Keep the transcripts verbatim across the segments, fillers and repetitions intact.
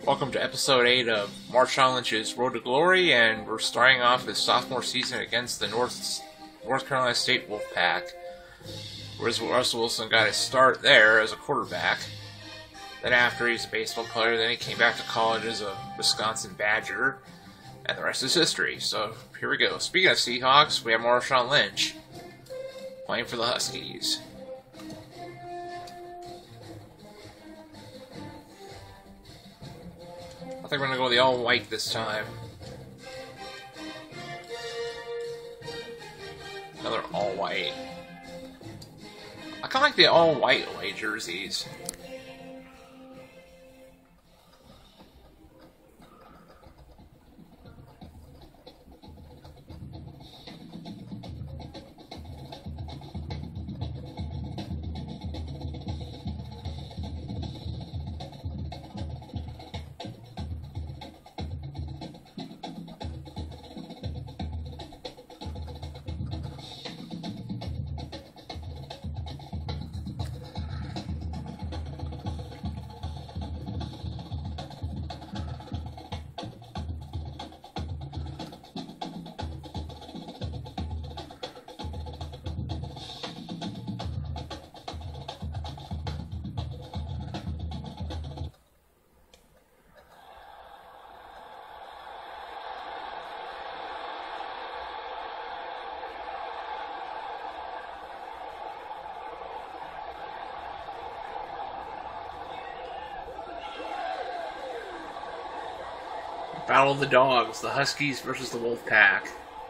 Welcome to episode eight of Marshawn Lynch's Road to Glory, and we're starting off his sophomore season against the North North Carolina State Wolfpack. Whereas Russell Wilson got his start there as a quarterback. Then after he's a baseball player, then he came back to college as a Wisconsin Badger, and the rest is history. So here we go. Speaking of Seahawks, we have Marshawn Lynch playing for the Huskies. I think we're going to go with the all-white this time. Another all-white. I kind of like the all-white away jerseys. Battle of the Dogs, the Huskies versus the Wolfpack.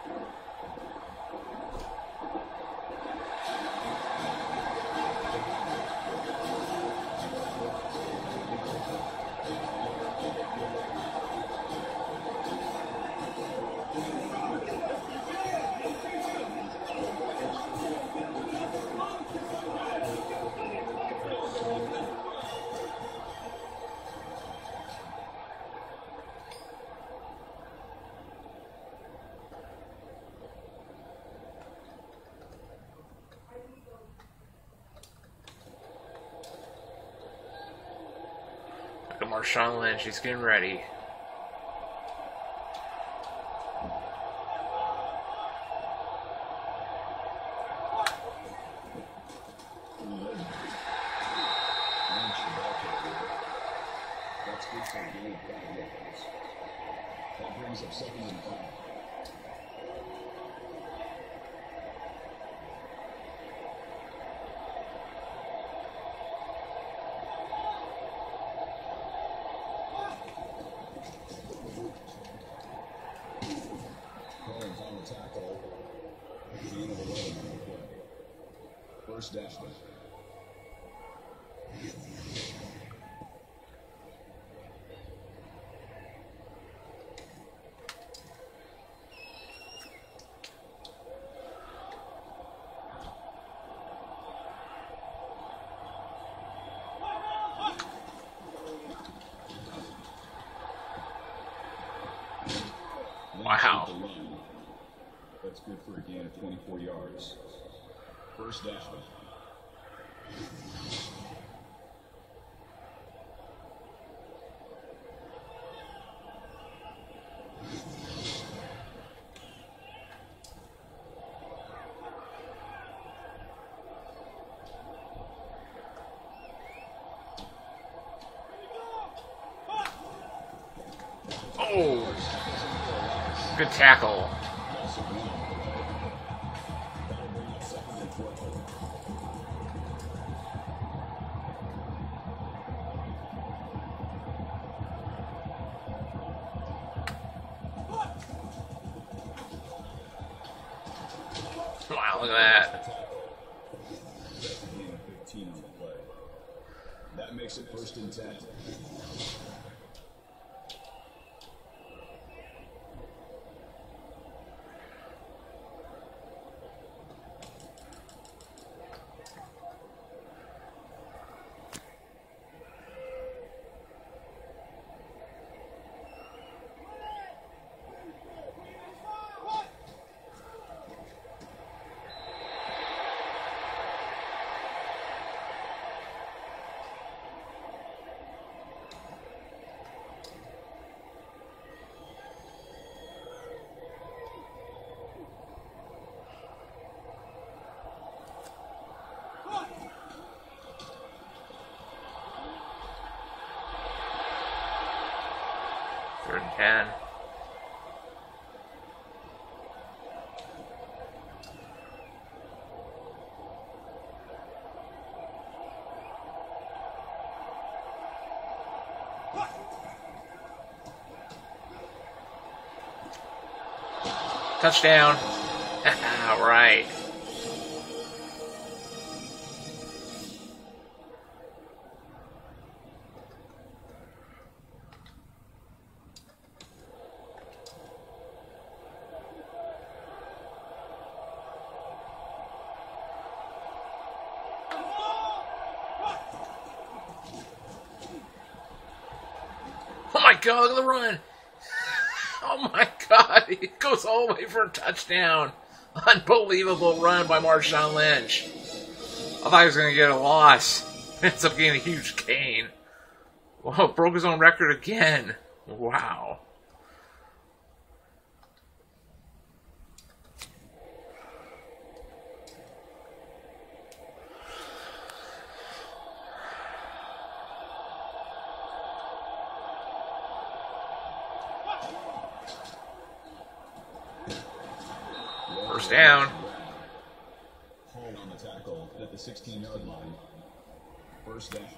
Marshawn Lynch, he's getting ready. That's good for a game. That brings up second and five. First down. Wow. That's good for a gain of twenty-four yards. First down. Oh, good tackle. Wow, look at that. fifteen on the play. That makes it first and ten. Third and ten. Touchdown. Right. Oh my God, look at the run. Oh my God, it goes all the way for a touchdown. Unbelievable run by Marshawn Lynch. I thought he was going to get a loss. Ends up getting a huge gain. Whoa, broke his own record again. Wow. First down. Hold on the tackle at the sixteen-yard line. First down.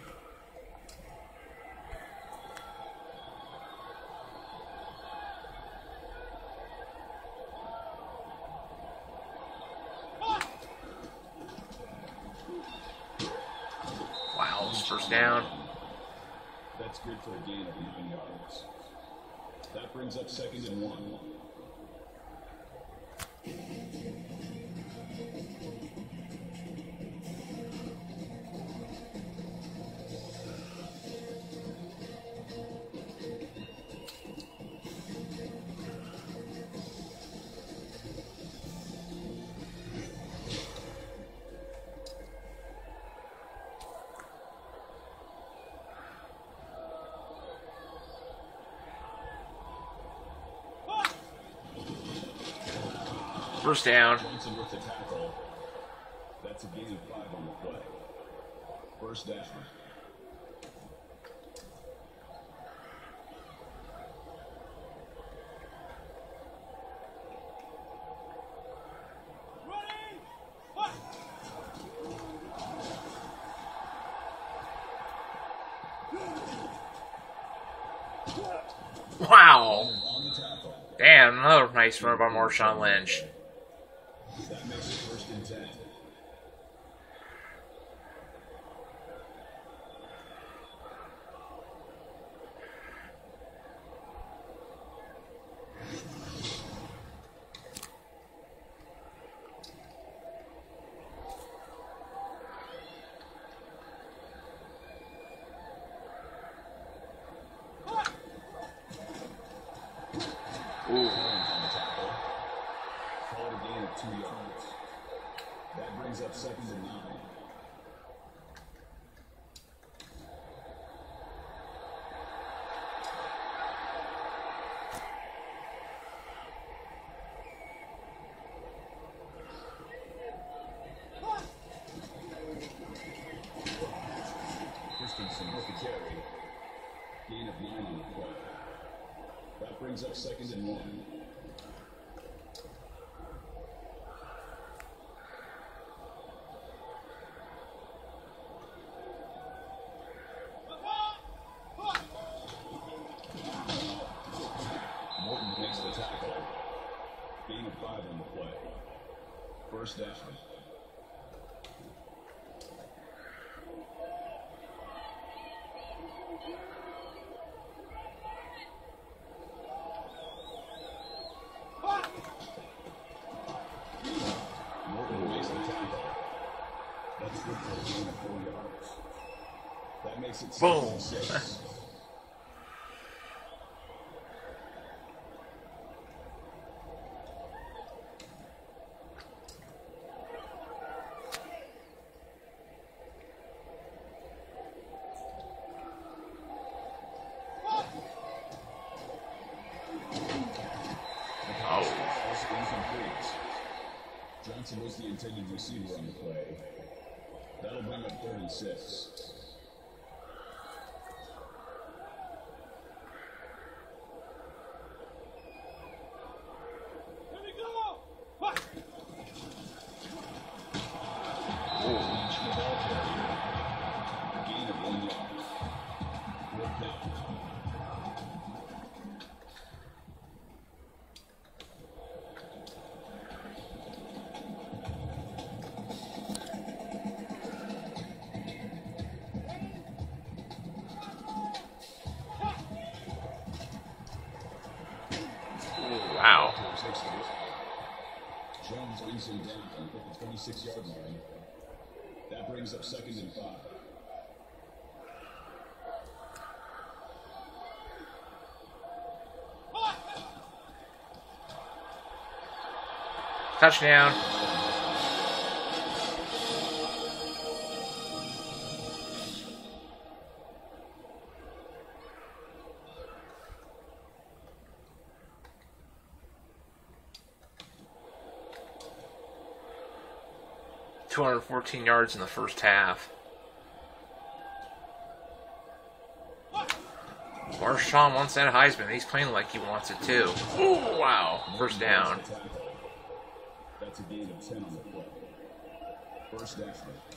Wow, first down. That's good for a gain of nine yards. That brings up second and one. First down. Johnson with the tackle. That's a gain of five on the play. First down. Wow. Damn, another nice run by Marshawn Lynch. That makes it first and ten. Ooh. Called a gain of two yards. That brings up second and nine. Christensen with the carry. Gain of nine on the play. That brings up second and one. Morton makes the tackle. Gain of five on the play. First down. Morton makes the tackle. That's good for a gain of four yards. That makes it second and six. Johnson was the intended receiver on the play. That'll bring up third and six. takes the hit. Jones brings him down at the twenty-six yard line. That brings up second and five. Touchdown. two hundred fourteen yards in the first half. Marshawn wants that Heisman. He's playing like he wants it too. Ooh, wow. First down. That's a gain of ten on the play. First down.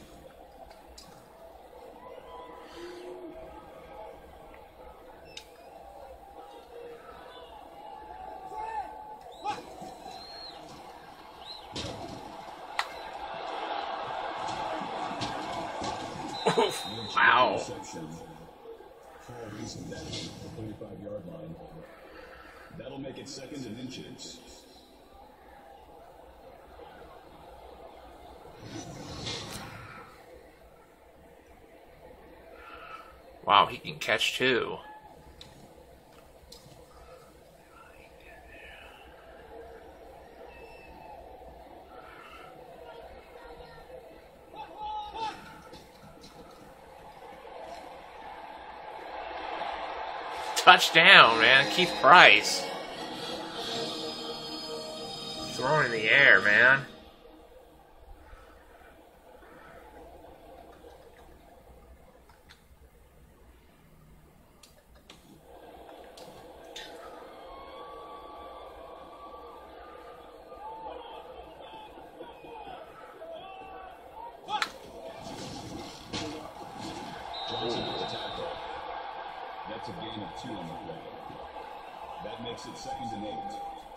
Wow. thirty-five yard line. That'll make it second and inches. Wow, he can catch too. Touchdown, man. Keith Price. Throwing in the air, man. That's a gain of two on the play. That makes it second and eight.